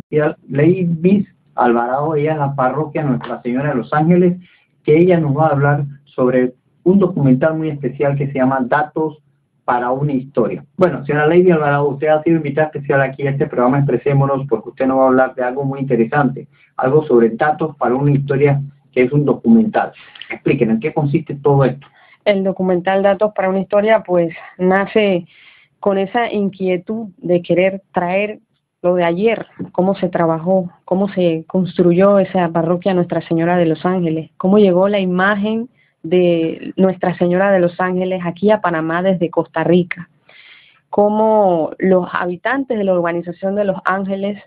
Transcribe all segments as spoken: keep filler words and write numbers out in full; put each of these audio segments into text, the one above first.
Leibis Alvarado. Ella es la parroquia Nuestra Señora de los Ángeles, que ella nos va a hablar sobre un documental muy especial que se llama Datos para una Historia. Bueno, señora Leibis Alvarado, usted ha sido invitada especial aquí a este programa Expresémonos, porque usted nos va a hablar de algo muy interesante, algo sobre Datos para una Historia, que es un documental. Explíquenos, ¿en qué consiste todo esto? El documental Datos para una Historia, pues, nace con esa inquietud de querer traer lo de ayer, cómo se trabajó, cómo se construyó esa parroquia Nuestra Señora de los Ángeles, cómo llegó la imagen de Nuestra Señora de los Ángeles aquí a Panamá desde Costa Rica, cómo los habitantes de la urbanización de Los Ángeles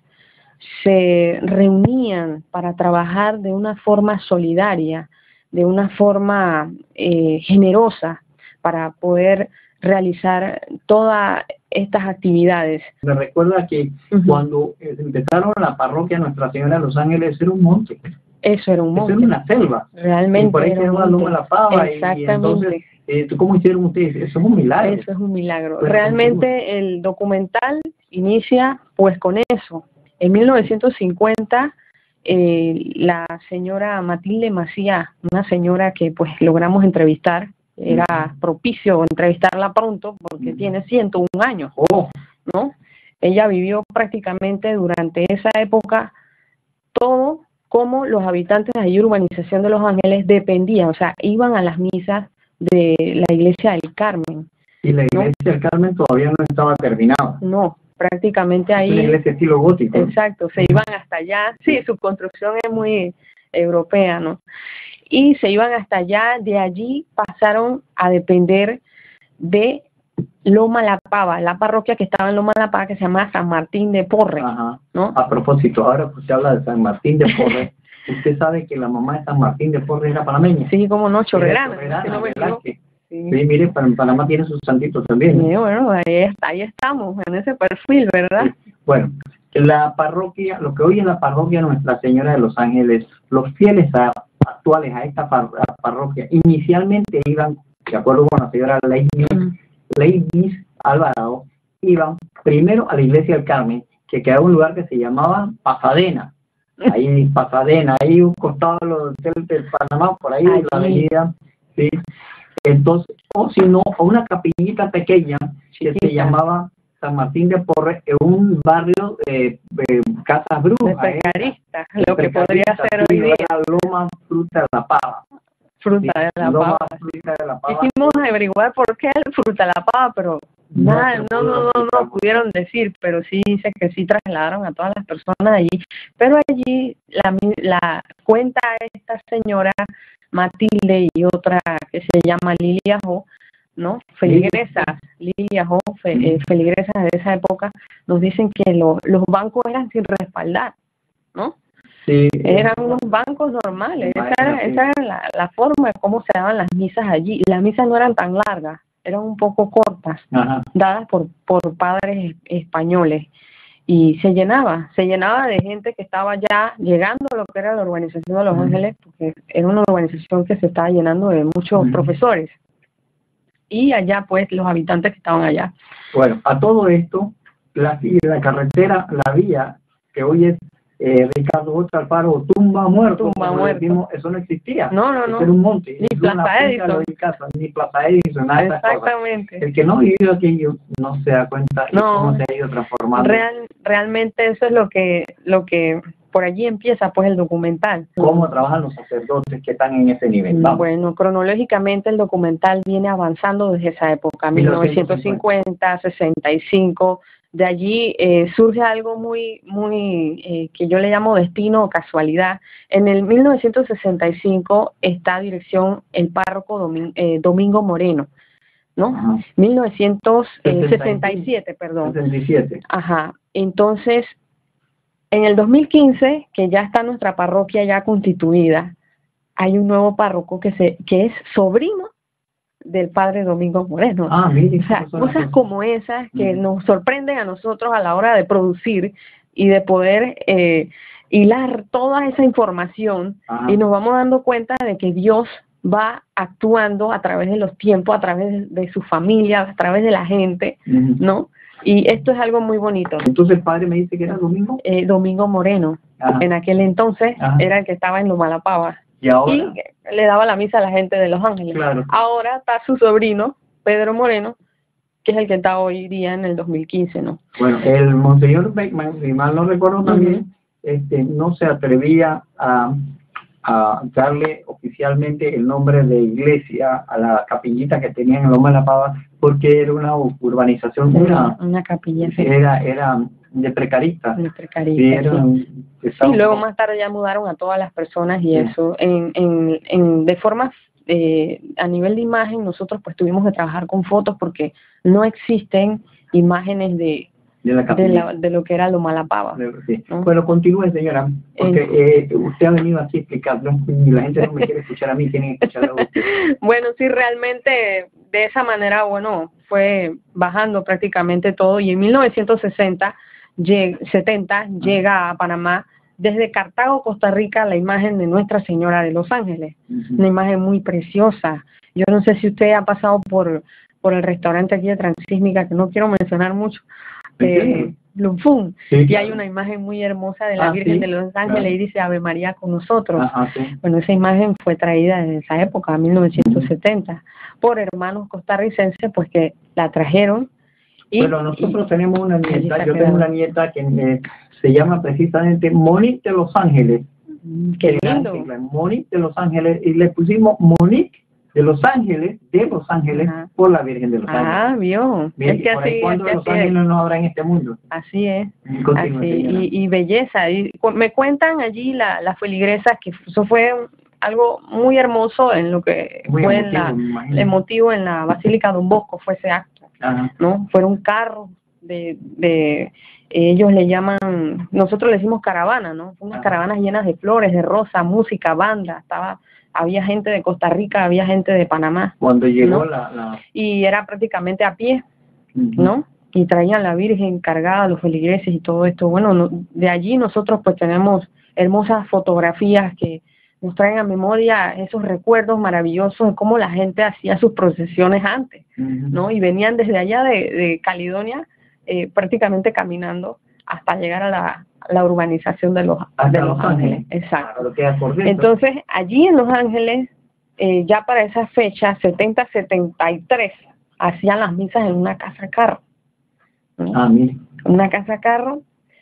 se reunían para trabajar de una forma solidaria, de una forma eh, generosa, para poder realizar todas estas actividades. Me recuerda que uh-huh. cuando empezaron la parroquia Nuestra Señora de los Ángeles era un monte. Eso era un monte. Eso era una selva. Realmente. Y por ahí era quedó la Loma de la Pava. Exactamente. Y, y entonces, eh, ¿cómo hicieron ustedes? Eso es un milagro. Eso es un milagro. Pues, realmente el documental inicia pues con eso. En mil novecientos cincuenta, eh, la señora Matilde Macías, una señora que pues logramos entrevistar, era propicio entrevistarla pronto porque tiene ciento un años, oh. ¿no? Ella vivió prácticamente durante esa época todo como los habitantes de la urbanización de Los Ángeles dependían, o sea, iban a las misas de la iglesia del Carmen. Y la iglesia ¿no? del Carmen todavía no estaba terminada. No, prácticamente ahí. Es una iglesia estilo gótico. Exacto, se iban hasta allá. Sí, su construcción es muy europea, ¿no? Y se iban hasta allá, de allí pasaron a depender de Loma La Pava, la parroquia que estaba en Loma La Pava, que se llama San Martín de Porres. Ajá. ¿No? A propósito, ahora que usted habla de San Martín de Porres, usted sabe que la mamá de San Martín de Porres era panameña. Sí, como no, chorrerana. Chorrerana, si no me ¿verdad? Que, sí. sí, mire, Panamá tiene sus santitos también. Sí, bueno, ahí, ahí estamos, en ese perfil, ¿verdad? Sí. Bueno, la parroquia, lo que hoy es la parroquia Nuestra Señora de los Ángeles, los fieles a, actuales a esta par, a parroquia, inicialmente iban, de acuerdo con la señora Leibis, mm. Leibis Alvarado, iban primero a la iglesia del Carmen, que quedaba en un lugar que se llamaba Pasadena, ahí en Pasadena, ahí un costado de los hoteles del Panamá, por ahí en la avenida, ¿sí? Entonces, o si no, una capillita pequeña que se llamaba San Martín de Porres, en un barrio de, de Casas Brujas. De pescaristas, lo que podría ser hoy día. Loma Fruta de la Pava. Fruta de la Loma Pava. Fruta de la Pava. Quisimos averiguar por qué el Fruta de la Pava, pero no, nada, no, no, no, no, no pudieron decir, pero sí dice que sí trasladaron a todas las personas allí. Pero allí la, la cuenta esta señora Matilde y otra que se llama Lilia Jo, ¿no? Feligresas, Lilia Jo, fe, eh, feligresas de esa época, nos dicen que lo, los bancos eran sin respaldar, ¿no? Sí, eran unos bancos normales, esa era, esa era la, la forma de cómo se daban las misas allí. Las misas no eran tan largas, eran un poco cortas, ajá, dadas por, por padres españoles, y se llenaba, se llenaba de gente que estaba ya llegando a lo que era la urbanización de Los uh-huh. Ángeles, porque era una urbanización que se estaba llenando de muchos uh-huh. profesores, y allá pues los habitantes que estaban allá. Bueno, a todo esto, la, la carretera, la vía, que hoy es Eh, Ricardo J. Alfaro, tumba muerto, tumba muerto. Decimos, eso no existía. No, no, no. Era un monte. Ni Plaza Edison. Casa, ni Plaza Edison, nada. Exactamente. El que no vivió aquello no se da cuenta de no, cómo se ha ido transformando. Real, realmente eso es lo que, lo que por allí empieza pues el documental. ¿Cómo trabajan los sacerdotes que están en ese nivel? Vamos. Bueno, cronológicamente el documental viene avanzando desde esa época, mil novecientos cincuenta, sesenta y cinco. De allí eh, surge algo muy, muy eh, que yo le llamo destino o casualidad. En el mil novecientos sesenta y cinco está a dirección el párroco Domingo, eh, Domingo Moreno, ¿no? Ajá. mil novecientos sesenta y siete, perdón. sesenta y siete. Ajá. Entonces, en el dos mil quince, que ya está nuestra parroquia ya constituida, hay un nuevo párroco que se que es sobrino del padre Domingo Moreno. Ah, mire, o sea, cosas como esas que mm. nos sorprenden a nosotros a la hora de producir y de poder eh, hilar toda esa información. Ajá. Y nos vamos dando cuenta de que Dios va actuando a través de los tiempos, a través de, de su familia, a través de la gente, uh-huh. ¿no? Y esto es algo muy bonito. Entonces el padre me dice que era Domingo. Eh, Domingo Moreno. Ajá. En aquel entonces Ajá. era el que estaba en Lomalapava. Y ahora. Y le daba la misa a la gente de Los Ángeles. Claro. Ahora está su sobrino, Pedro Moreno, que es el que está hoy día en el dos mil quince, ¿no? Bueno, el Monseñor Beckman, si mal no recuerdo también, uh-huh. este, no se atrevía a, a darle oficialmente el nombre de iglesia a la capillita que tenían en Loma de la Pava, porque era una urbanización, una, una capilla, sí. era, era de precaristas. De precaristas, sí. Sí, y luego más tarde ya mudaron a todas las personas y sí. eso, en, en, en, de forma, eh, a nivel de imagen, nosotros pues tuvimos que trabajar con fotos porque no existen imágenes de, de, la de, la, de lo que era Lomalapava. Sí. ¿No? Bueno, continúe, señora, porque eh, eh, usted ha venido así explicando y la gente no me quiere escuchar a mí, tiene que escuchar a usted. Bueno, sí, realmente de esa manera, bueno, fue bajando prácticamente todo y en mil novecientos sesenta, setenta llega a Panamá desde Cartago, Costa Rica, la imagen de Nuestra Señora de Los Ángeles, uh-huh. una imagen muy preciosa. Yo no sé si usted ha pasado por, por el restaurante aquí de Transísmica, que no quiero mencionar mucho, eh, Lunfún, sí, y claro. hay una imagen muy hermosa de la ah, Virgen sí, de Los Ángeles claro. y dice Ave María con nosotros. Ajá, sí. Bueno, esa imagen fue traída en esa época, mil novecientos setenta, uh-huh. por hermanos costarricenses, pues que la trajeron. Y, bueno, nosotros y, tenemos una nieta, yo tengo una nieta que eh, se llama precisamente Monique de Los Ángeles. Qué lindo. Monique de Los Ángeles, y le pusimos Monique de Los Ángeles, de Los Ángeles, Ajá. por la Virgen de Los Ángeles. Ah, vio. Bien, es que por así, ahí cuando es Los que Ángeles así no habrá en este mundo. Así es. Continúe, así, y, y belleza. Y me cuentan allí la, las feligresas que eso fue algo muy hermoso en lo que muy fue emotivo, en la, el emotivo en la Basílica Don Bosco, fue ese acto. Ajá. ¿No? Fueron carros de, de ellos le llaman, nosotros le decimos caravana, ¿no? Unas Ajá. caravanas llenas de flores, de rosa, música, banda, estaba, había gente de Costa Rica, había gente de Panamá. Cuando llegó ¿no? la, la... Y era prácticamente a pie, uh-huh. ¿no? Y traían la Virgen cargada, los feligreses y todo esto. Bueno, no, de allí nosotros pues tenemos hermosas fotografías que nos traen a memoria esos recuerdos maravillosos de cómo la gente hacía sus procesiones antes, uh-huh. ¿no? Y venían desde allá de, de Caledonia, eh, prácticamente caminando hasta llegar a la, a la urbanización de Los, de los, los Ángeles. Ángeles. Exacto. Claro, entonces, allí en Los Ángeles, eh, ya para esa fecha, setenta setenta y tres, hacían las misas en una casa carro. ¿no? Ah, mire. Una casa carro,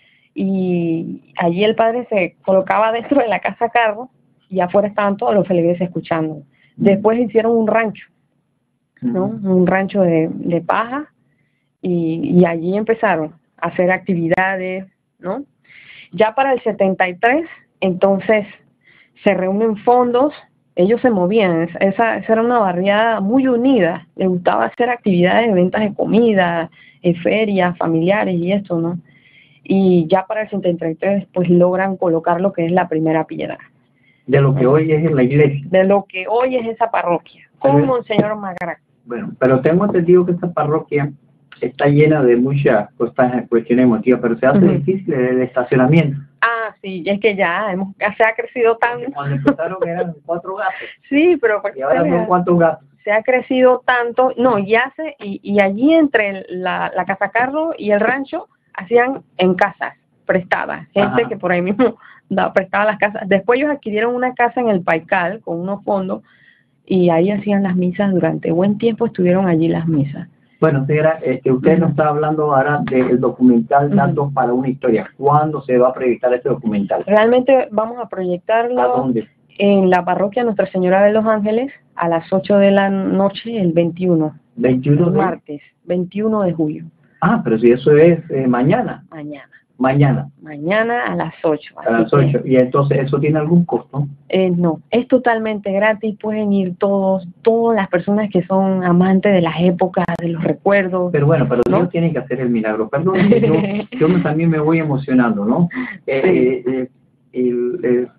y allí el padre se colocaba dentro de la casa carro, y afuera estaban todos los feligreses escuchando. Uh-huh. Después hicieron un rancho, ¿no? Uh-huh. Un rancho de, de paja, y, y allí empezaron a hacer actividades, ¿no? Ya para el setenta y tres, entonces, se reúnen fondos, ellos se movían, esa, esa era una barriada muy unida, les gustaba hacer actividades, ventas de comida, en ferias, familiares y esto, ¿no? Y ya para el setenta y tres, pues logran colocar lo que es la primera piedra. De lo que hoy es en la iglesia. De lo que hoy es esa parroquia, con Monseñor Magrac. Bueno, pero tengo entendido que esta parroquia está llena de muchas cuestiones emotivas, pero se hace uh-huh. difícil el estacionamiento. Ah, sí, es que ya hemos, se ha crecido tanto. Cuando empezaron eran cuatro gatos. Sí, pero pues, y ahora son cuántos gatos. Se ha crecido tanto, no, ya se, y, y allí entre la, la casa carro y el rancho hacían en casas prestadas, gente Ajá. que por ahí mismo da, prestaba las casas. Después ellos adquirieron una casa en el Paical con unos fondos y ahí hacían las misas durante buen tiempo, estuvieron allí las misas. Bueno, señora, este, usted uh-huh. nos está hablando ahora del documental Datos uh-huh. para una historia. ¿Cuándo se va a proyectar este documental? Realmente vamos a proyectarlo ¿A dónde? En la parroquia Nuestra Señora de Los Ángeles a las ocho de la noche, el veintiuno. ¿veintiuno el de martes, veintiuno de julio. Ah, pero si eso es eh, mañana. Mañana. Mañana. Mañana a las ocho. A las ocho. ¿Y entonces eso tiene algún costo? Eh, no, es totalmente gratis. Pueden ir todos, todas las personas que son amantes de las épocas, de los recuerdos. Pero bueno, pero ¿no? Dios tiene que hacer el milagro. Perdón, yo, yo también me voy emocionando, ¿no? Eh, sí. eh, el, el,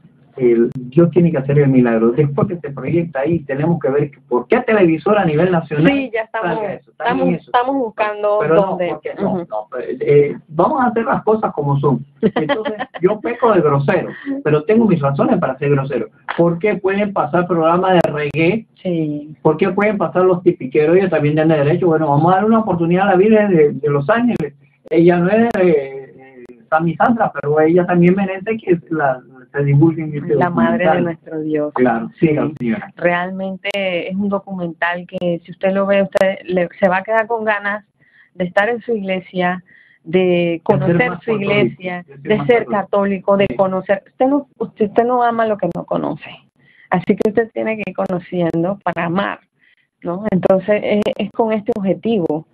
el, Dios tiene que hacer el milagro. Después que se proyecta ahí, tenemos que ver por qué televisor a nivel nacional. Sí, ya estamos, eso, estamos, estamos buscando pero dónde. No, porque, uh-huh. no, no eh, vamos a hacer las cosas como son. Entonces, yo peco de grosero, pero tengo mis razones para ser grosero. ¿Por qué pueden pasar programas de reggae? Sí. ¿Por qué pueden pasar los tipiqueros? Ellos también tienen derecho. Bueno, vamos a dar una oportunidad a la Virgen de, de Los Ángeles. Ella no es eh, Sammy Sandra, pero ella también merece que la se divulguen este la madre de nuestro Dios. Claro, sí, sí. Realmente es un documental que si usted lo ve, usted le, se va a quedar con ganas de estar en su iglesia, de conocer de su iglesia, de ser, de ser católico, de sí. conocer. Usted no, usted, usted no ama lo que no conoce. Así que usted tiene que ir conociendo para amar, ¿no? Entonces es, es con este objetivo.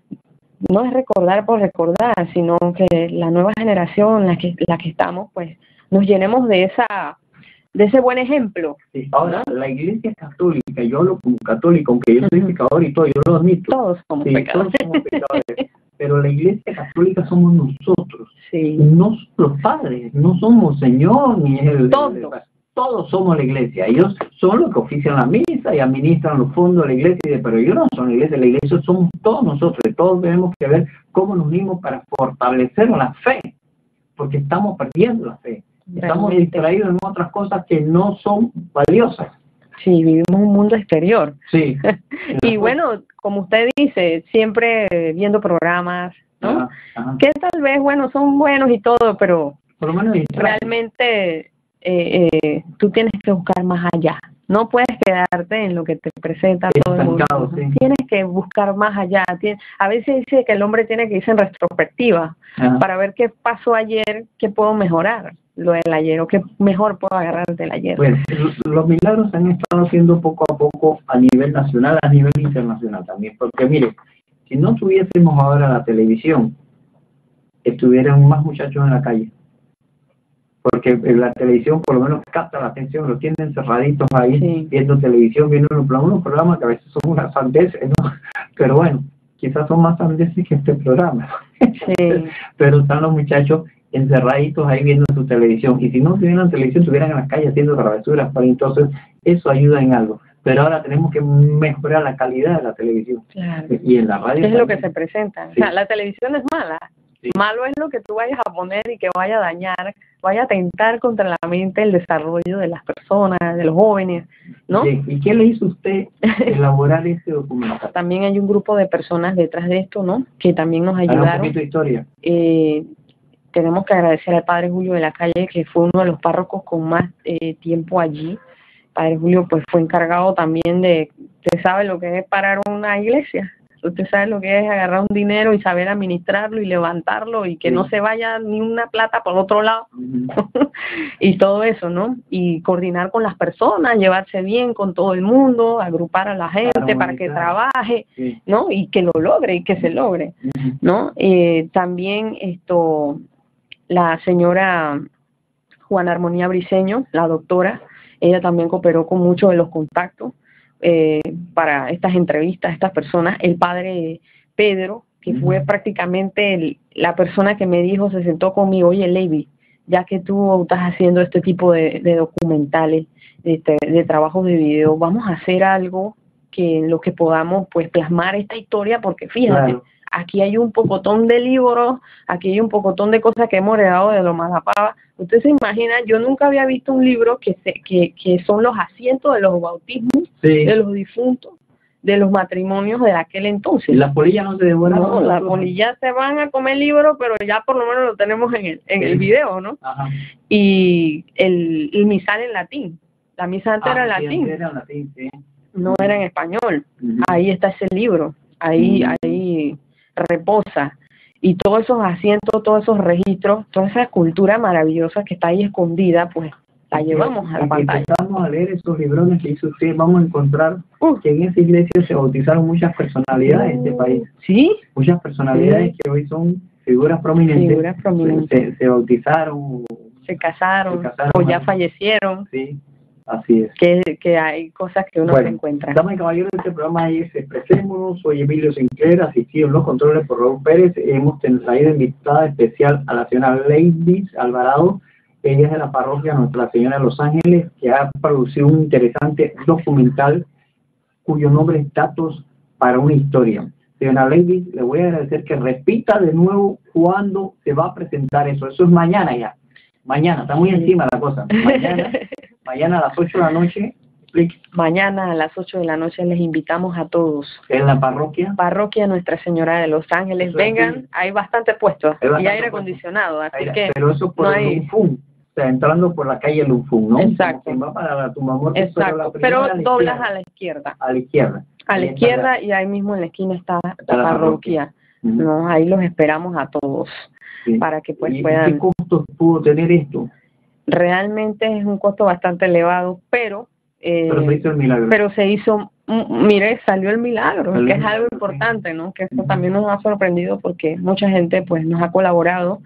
No es recordar por recordar, sino que la nueva generación, la que la que estamos, pues nos llenemos de esa de ese buen ejemplo. Sí, ahora, la iglesia católica, yo hablo como católico, aunque yo soy uh-huh. pecador y todo, yo lo admito. Todos somos sí, pecadores. Todos somos pecadores. Pero la iglesia católica somos nosotros. Sí. No son los padres, no somos Señor, ni el... Todos. El, el, todos somos la iglesia. Ellos son los que ofician la misa y administran los fondos de la iglesia, pero ellos no son la iglesia. La iglesia somos todos nosotros. Y todos tenemos que ver cómo nos unimos para fortalecer la fe, porque estamos perdiendo la fe. Estamos Realmente. distraídos en otras cosas que no son valiosas. Sí, vivimos un mundo exterior. Sí. Y bueno, como usted dice, siempre viendo programas, ¿no? Ajá, ajá. Que tal vez, bueno, son buenos y todo, pero por lo menos realmente eh, eh, tú tienes que buscar más allá. No puedes quedarte en lo que te presenta todo el mundo. Sí. Tienes que buscar más allá. Tienes, a veces dice que el hombre tiene que irse en retrospectiva ajá. para ver qué pasó ayer, qué puedo mejorar lo del ayer o qué mejor puedo agarrar del ayer. Bueno, los milagros se han estado haciendo poco a poco a nivel nacional, a nivel internacional también, porque mire, si no tuviésemos ahora la televisión, estuvieran más muchachos en la calle, porque la televisión por lo menos capta la atención, los tienen encerraditos ahí, sí. viendo televisión, viendo unos, unos programas que a veces son unas sandeces, ¿no? Pero bueno, quizás son más sandeces que este programa. Sí. Pero están los muchachos encerraditos ahí viendo su televisión, y si no tuvieran televisión estuvieran en las calles haciendo travesuras, para entonces eso ayuda en algo, pero ahora tenemos que mejorar la calidad de la televisión. Claro. Y en la radio es también. Lo que se presenta, sí. O sea, la televisión es mala, sí. Malo es lo que tú vayas a poner y que vaya a dañar, vaya a atentar contra la mente, el desarrollo de las personas, de los jóvenes, ¿no? Sí. ¿Y qué le hizo usted elaborar este documental? También hay un grupo de personas detrás de esto, ¿no? Que también nos ayudaron. Para un poquito de historia. Eh, Tenemos que agradecer al Padre Julio de la Calle, que fue uno de los párrocos con más eh, tiempo allí. Padre Julio pues fue encargado también de, usted sabe lo que es parar una iglesia, usted sabe lo que es agarrar un dinero y saber administrarlo y levantarlo y que sí. no se vaya ni una plata por otro lado. Uh-huh. Y todo eso, ¿no? Y coordinar con las personas, llevarse bien con todo el mundo, agrupar a la gente para, para que trabaje, sí. ¿no? Y que lo logre y que se logre, uh-huh. ¿no? Eh, también esto... La señora Juana Armonía Briceño, la doctora, ella también cooperó con muchos de los contactos eh, para estas entrevistas, estas personas. El padre Pedro, que uh-huh. fue prácticamente el, la persona que me dijo, se sentó conmigo, oye, Lady, ya que tú estás haciendo este tipo de, de documentales, de, de trabajos de video, vamos a hacer algo que en lo que podamos pues plasmar esta historia, porque fíjate, claro. Aquí hay un pocotón de libros, aquí hay un pocotón de cosas que hemos heredado de los Malapava. Usted se imagina, yo nunca había visto un libro que se, que, que son los asientos de los bautismos, sí. de los difuntos, de los matrimonios de aquel entonces. ¿Y las polillas no se devuelven? No, las polillas se van a comer libros, pero ya por lo menos lo tenemos en el, en sí. el video, ¿no? Ajá. Y el, el misal en latín. La misa antes ah, era en latín. Era en latín sí. No uh-huh. era en español. Uh-huh. Ahí está ese libro. Ahí, uh-huh. ahí reposa. Y todos esos asientos, todos esos registros, toda esa cultura maravillosa que está ahí escondida, pues la llevamos a la pantalla. Empezamos a leer esos librones que hizo usted, vamos a encontrar uh. que en esa iglesia se bautizaron muchas personalidades uh. de este país. ¿Sí? Muchas personalidades sí. que hoy son figuras prominentes. Figuras prominentes. Se, se bautizaron. Se casaron, se casaron o ya ahí. fallecieron. Sí. Así es. Que, que hay cosas que uno bueno, se encuentra. Damas y caballeros, de este programa es Expresémonos. Soy Emilio Sinclair, asistido en los controles por Raúl Pérez. Hemos traído invitada especial a la señora Lady Alvarado. ella es de la parroquia Nuestra Señora de los Ángeles, que ha producido un interesante documental cuyo nombre es Datos para una Historia. Señora Lady, le voy a agradecer que repita de nuevo cuándo se va a presentar eso. Eso es mañana ya. Mañana, está muy encima la cosa. Mañana, mañana a las ocho de la noche. Explique. Mañana a las ocho de la noche les invitamos a todos. ¿En la parroquia? Parroquia Nuestra Señora de los Ángeles. Eso vengan, aquí hay bastante puestos hay bastante y aire acondicionado, así aire, que... Pero eso por no el hay... Lunfún, o sea, entrando por la calle Lunfún, ¿no? Exacto. Va para la Tumbamuerte, exacto, pero, pero doblas a la izquierda. A la izquierda. A la izquierda y ahí mismo en la esquina está la, la parroquia. Uh -huh. No, ahí los esperamos a todos sí. para que pues ¿Y puedan... ¿Qué costos pudo tener esto? Realmente es un costo bastante elevado, pero... Eh, pero se hizo el milagro. Pero se hizo, mire, salió el milagro, salió que es algo importante, ¿no? Que esto uh -huh. también nos ha sorprendido porque mucha gente pues nos ha colaborado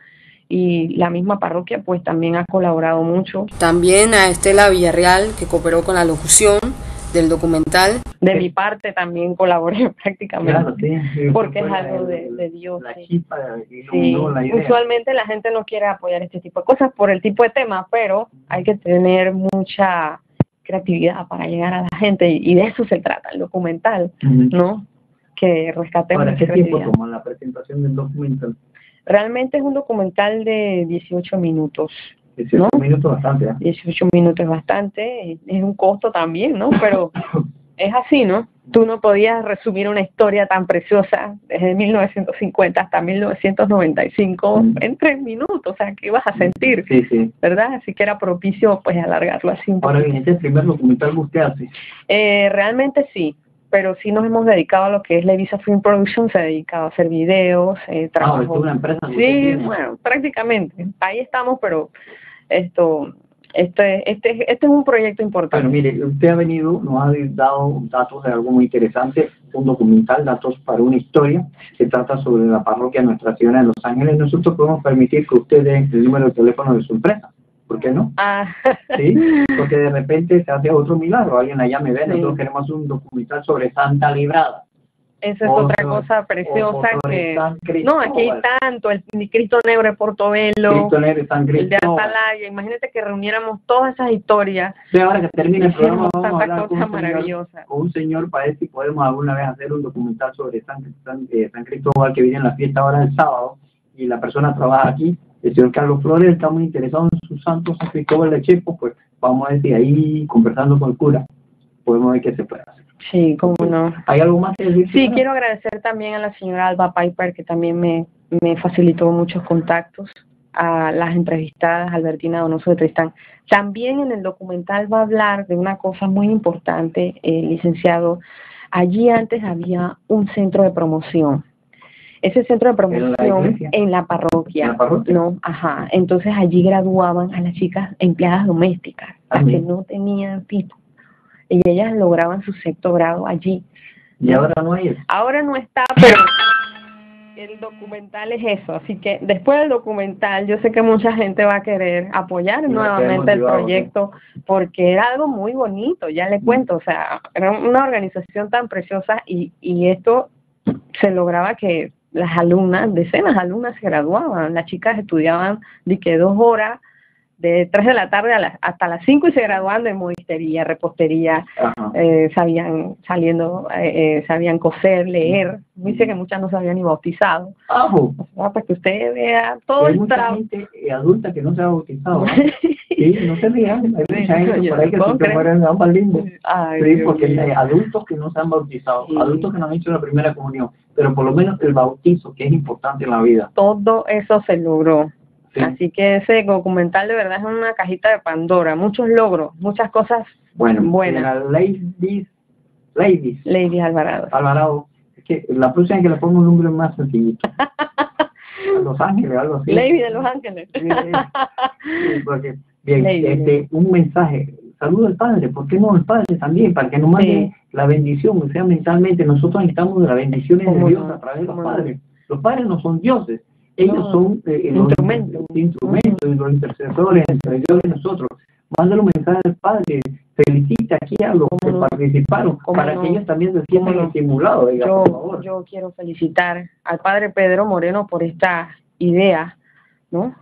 y la misma parroquia pues también ha colaborado mucho. También a Estela Villarreal, que cooperó con la locución del documental. De mi parte también colaboré prácticamente, claro, sí, sí, porque es algo de, de Dios. La sí. chispa, sí. la idea. Usualmente la gente no quiere apoyar este tipo de cosas por el tipo de tema, pero hay que tener mucha creatividad para llegar a la gente y de eso se trata el documental, uh-huh. ¿no? Que rescatemos ¿Para qué tiempo toma la presentación del documental? Realmente es un documental de dieciocho minutos. dieciocho ¿no? minutos bastante, ¿eh? dieciocho minutos es bastante, es un costo también, ¿no? Pero es así, ¿no? Tú no podías resumir una historia tan preciosa desde mil novecientos cincuenta hasta mil novecientos noventa y cinco mm. en tres minutos, o sea, ¿qué ibas a sentir? Sí, sí. ¿Verdad? Así que era propicio, pues, alargarlo así un poco. Ahora bien, ¿este es el primer documental que usted hace? Eh, realmente sí, pero sí nos hemos dedicado a lo que es Levisa Film Production, se ha dedicado a hacer videos, eh, trabajo. Ah, ¿es una empresa? Sí, bueno, prácticamente, ahí estamos, pero esto... Este, este, este es un proyecto importante. Bueno, mire, usted ha venido, nos ha dado datos de algo muy interesante, un documental, Datos para una Historia, que trata sobre la parroquia Nuestra Señora de los Ángeles. Nosotros podemos permitir que usted dé el número de teléfono de su empresa. ¿Por qué no? Ah. Sí, porque de repente se hace otro milagro, alguien allá me ve, sí. Nosotros queremos un documental sobre Santa Librada. Esa es otro, otra cosa preciosa que... No, aquí hay tanto, el Cristo Negro de Portobelo, Cristo Negro de San el de Atalaya, imagínate que reuniéramos todas esas historias. Sí, ahora que termine el programa vamos a hablar con un, señor, con un señor para ver si podemos alguna vez hacer un documental sobre San, San, eh, San Cristóbal, que viene en la fiesta ahora del sábado, y la persona trabaja aquí, el señor Carlos Flores está muy interesado en su santo San Cristóbal de Chepo, pues vamos a ver si ahí, conversando con el cura, podemos ver qué se puede hacer. Sí, cómo no. ¿Hay algo más que decir? Sí, quiero agradecer también a la señora Alba Piper, que también me, me facilitó muchos contactos, a las entrevistadas, Albertina Donoso de Tristán. También en el documental va a hablar de una cosa muy importante, eh, licenciado. Allí antes había un centro de promoción. Ese centro de promoción ¿En la, en la parroquia, ¿En la parroquia? No, ajá. Entonces allí graduaban a las chicas empleadas domésticas, las que no tenían título. Y ellas lograban su sexto grado allí. ¿Y ahora no hay eso? Ahora no está, pero el documental es eso. Así que después del documental, yo sé que mucha gente va a querer apoyar sí, nuevamente el proyecto, porque era algo muy bonito, ya le cuento. O sea, era una organización tan preciosa y, y esto se lograba que las alumnas, decenas de alumnas se graduaban. Las chicas estudiaban de que dos horas, de tres de la tarde a la, hasta las cinco y se graduaban de modistería, repostería, eh, sabían saliendo, eh, eh, sabían coser, leer. Dice que muchas no sabían ni bautizado. Ajo. O sea, para que usted vea todo hay el mucha trabajo. gente adulta que no se ha bautizado, ¿no? Sí, no se rían, hay mucha gente por ahí que se mueren ambas lindas. Sí, porque hay adultos que no se han bautizado, sí. Adultos que no han hecho la primera comunión, pero por lo menos el bautizo, que es importante en la vida. Todo eso se logró. Sí. Así que ese documental de verdad es una cajita de Pandora, muchos logros, muchas cosas bueno, buenas. Ladies, ladies. Ladies Alvarado. Alvarado, es que la próxima es que le pongo un nombre más sencillito. A Los Ángeles, algo así. Lady de Los Ángeles. Sí, sí, porque, bien, Lady, este, Lady. un mensaje. Saludo al Padre, ¿por qué no al Padre también? Para que nos mande sí. La bendición, o sea, mentalmente. Nosotros necesitamos de las bendiciones de Dios no? a través de los padres. No? Los padres no son dioses. Ellos no, son eh, instrumentos, los instrumentos y los intercesores entre Dios y nosotros. Mándale un mensaje al Padre, felicita aquí a los que no? participaron, para no? que ellos también se sientan no? estimulados. Diga, yo, por favor. yo quiero felicitar al Padre Pedro Moreno por esta idea, ¿no?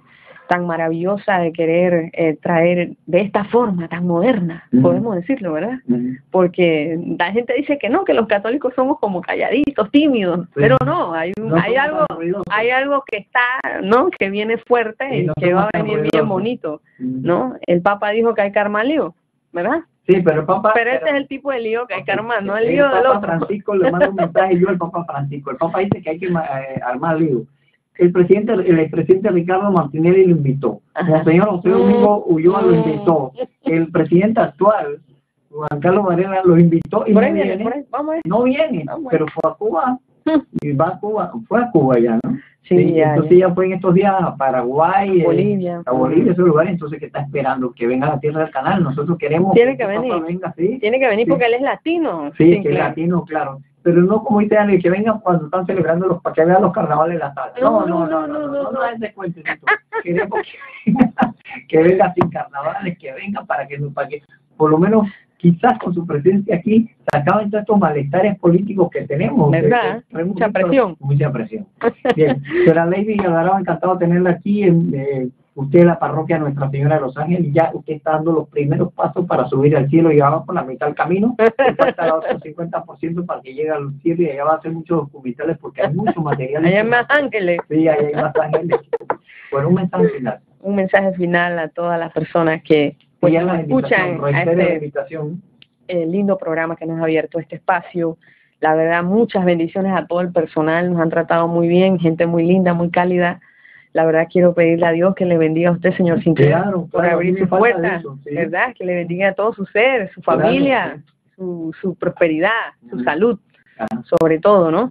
tan maravillosa de querer eh, traer de esta forma tan moderna, uh-huh. podemos decirlo, ¿verdad? Uh-huh. Porque la gente dice que no, que los católicos somos como calladitos, tímidos, sí. pero no, hay un, no hay algo hay algo que está, ¿no? Que viene fuerte sí, y no que va a venir ruidosos. Bien bonito, ¿no? El Papa dijo que hay que armar lío, ¿verdad? Sí, pero el Papa... Pero ese pero, es el tipo de lío que hay que armar, no el, el lío el del Papa otro. Francisco le manda un mensaje yo al Papa Francisco. El Papa dice que hay que eh, armar lío. El presidente, el expresidente Ricardo Martinelli lo invitó. Monseñor José Domingo Ulloa lo invitó. El presidente actual, Juan Carlos Varela, lo invitó y por no ahí viene. viene, por ahí, vamos a ver. No viene, vamos pero fue a Cuba. Y va a Cuba, fue a Cuba ya, ¿no? Sí, sí ya, entonces ya. ya fue en estos días a Paraguay, Bolivia, eh, a Bolivia, esos lugares, entonces que está esperando que venga a la tierra del canal. Nosotros queremos tiene que, que que venir, venga, ¿sí? tiene que venir sí. porque él es latino. Sí, sí que es latino, claro. Pero no como dice Ale, que vengan cuando están celebrando los, para que vean los carnavales de la sala. No, no, no, no, no, no, no, no es de cuentecito. Queremos que venga, que venga sin carnavales, que venga para que, para que por lo menos quizás con su presencia aquí se acaben todos estos malestares políticos que tenemos. ¿Verdad? Que, que, mucha presión. Mucha presión. Bien, señora Lady Alvarado, encantado de tenerla aquí. En, eh, usted es la parroquia Nuestra Señora de los Ángeles, ya usted está dando los primeros pasos para subir al cielo y ya va por la mitad del camino. Le falta el otro cincuenta por ciento para que llegue al cielo y allá va a hacer muchos documentales porque hay mucho material. Allá hay más ángeles. Sí, allá hay más ángeles. Bueno, un mensaje final. Un mensaje final a todas las personas que pues, ya la escuchan a este la invitación. Eh, lindo programa que nos ha abierto este espacio. La verdad, muchas bendiciones a todo el personal, nos han tratado muy bien, gente muy linda, muy cálida. La verdad, quiero pedirle a Dios que le bendiga a usted, señor Sinclair, claro, por claro, abrir su puerta, ¿sí? ¿verdad? Que le bendiga a todo su ser, su familia, claro, sí. su, su prosperidad, su salud, claro. sobre todo, ¿no?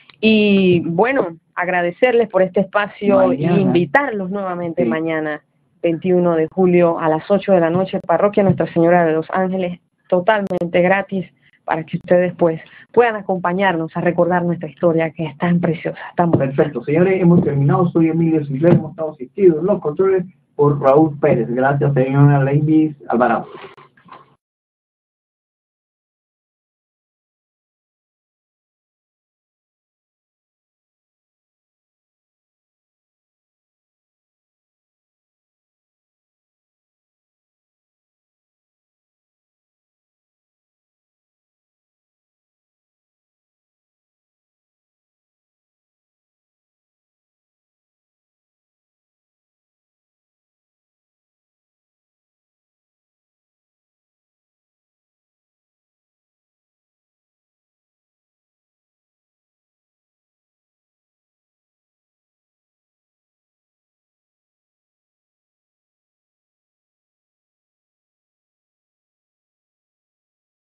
Y bueno, agradecerles por este espacio mañana. Y invitarlos nuevamente sí. mañana, veintiuno de julio, a las ocho de la noche, Parroquia Nuestra Señora de los Ángeles, totalmente gratis, para que ustedes pues puedan acompañarnos a recordar nuestra historia que es tan preciosa, tan bonita. Perfecto, señores, hemos terminado. Soy Emilio Sinclair, hemos estado asistidos los controles por Raúl Pérez. Gracias, señora Lady Alvarado.